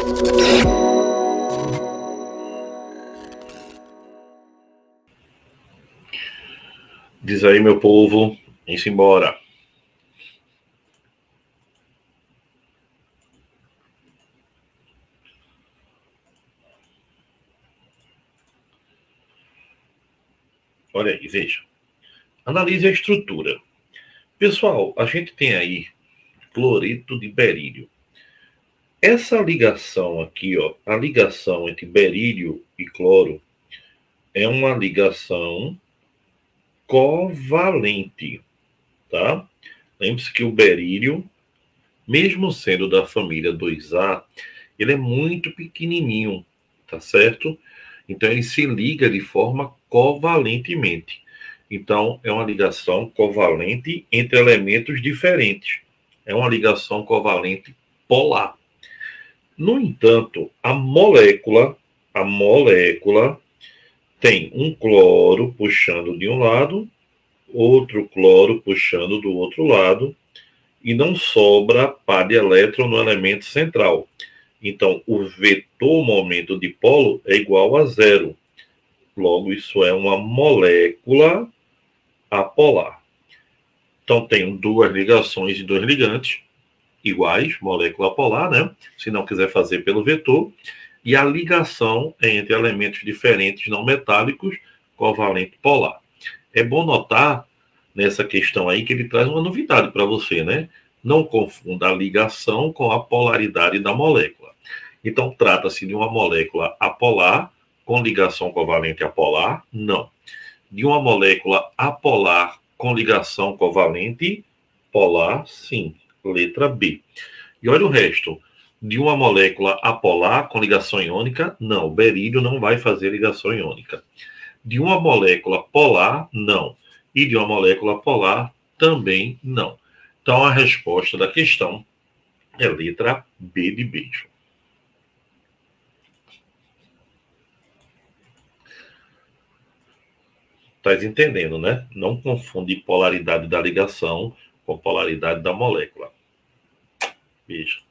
Diz aí, meu povo, vem-se embora. Olha aí, veja. Analise a estrutura. Pessoal, a gente tem aí cloreto de berílio. Essa ligação aqui, ó, a ligação entre berílio e cloro é uma ligação covalente, tá? Lembre-se que o berílio, mesmo sendo da família 2A, ele é muito pequenininho, tá certo? Então, ele se liga de forma covalentemente. Então, é uma ligação covalente entre elementos diferentes. É uma ligação covalente polar. No entanto, a molécula tem um cloro puxando de um lado, outro cloro puxando do outro lado, e não sobra par de elétron no elemento central. Então, o vetor momento dipolo é igual a zero. Logo, isso é uma molécula apolar. Então, tenho duas ligações de dois ligantes iguais, molécula polar, né? Se não quiser fazer pelo vetor. E a ligação é entre elementos diferentes não metálicos, covalente polar. É bom notar nessa questão aí que ele traz uma novidade para você, né? Não confunda a ligação com a polaridade da molécula. Então, trata-se de uma molécula apolar com ligação covalente apolar? Não. De uma molécula apolar com ligação covalente polar? Sim. Letra B. E olha o resto. De uma molécula apolar com ligação iônica? Não. O berílio não vai fazer ligação iônica. De uma molécula polar? Não. E de uma molécula polar? Também não. Então, a resposta da questão é letra B de beijo. Estás entendendo, né? Não confunde polaridade da ligação com polaridade da molécula. Beijo.